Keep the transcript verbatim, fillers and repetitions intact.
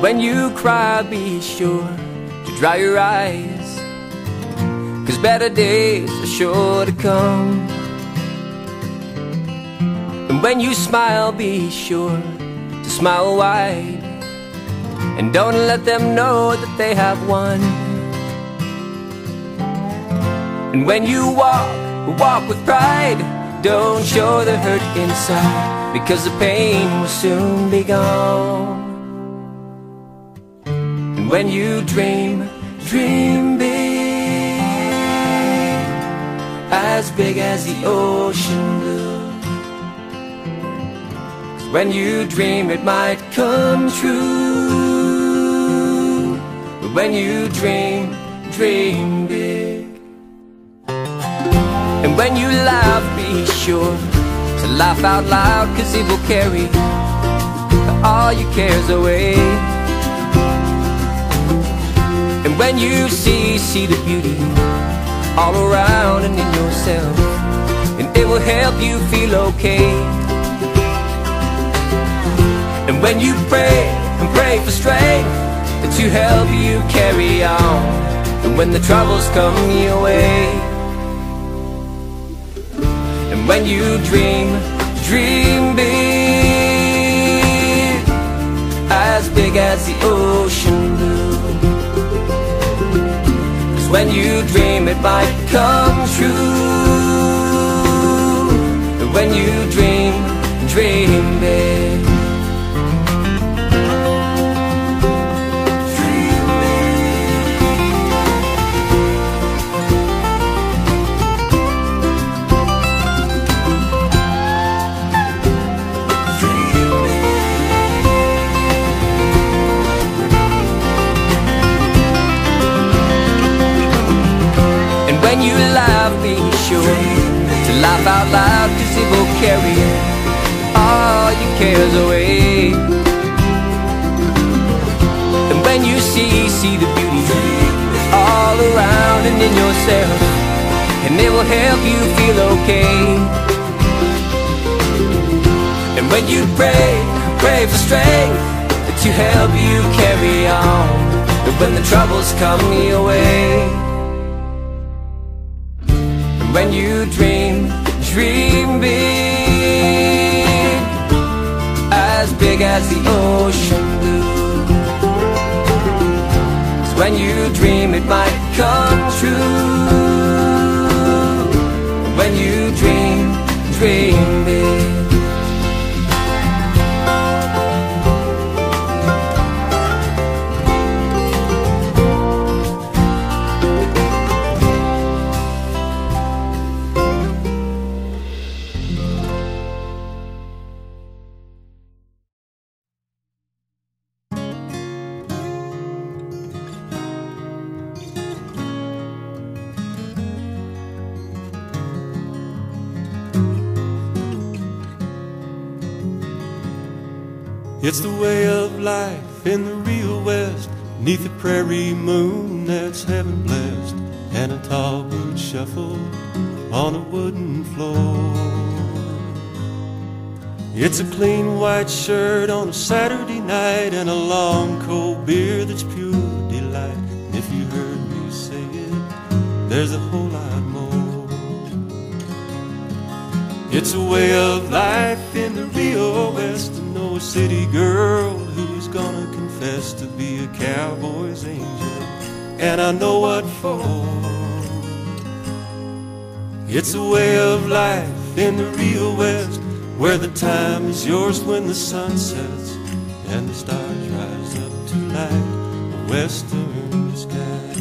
when you cry, be sure to dry your eyes, 'cause better days are sure to come. And when you smile, be sure to smile wide, and don't let them know that they have won. And when you walk, walk with pride, don't show the hurt inside, because the pain will soon be gone. And when you dream, dream big, as big as the ocean blue. When you dream, it might come true. But when you dream, dream big. And when you laugh, be sure to laugh out loud, 'cause it will carry all your cares away. And when you see, see the beauty all around and in yourself, and it will help you feel okay. And when you pray and pray for strength to help you carry on, and when the troubles come your way. And when you dream, dream big, as big as the ocean blue. 'Cause when you dream, it might come true. And when you dream, dream big. When you laugh, be sure to laugh out loud, 'cause it will carry all your cares away. And when you see, see the beauty all around and in yourself, and it will help you feel okay. And when you pray, pray for strength to help you carry on, and when the troubles come your way. When you dream, dream big, as big as the ocean blue. 'Cause when you dream, it might come true. When you dream, dream big. It's the way of life in the real West, 'neath the prairie moon that's heaven blessed, and a tall boot shuffle on a wooden floor. It's a clean white shirt on a Saturday night, and a long cold beer that's pure delight. And if you heard me say it, there's a whole lot more. It's a way of life in the real West, a city girl who's gonna confess to be a cowboy's angel, and I know what for. It's a way of life in the real West, where the time is yours when the sun sets and the stars rise up to light a western sky.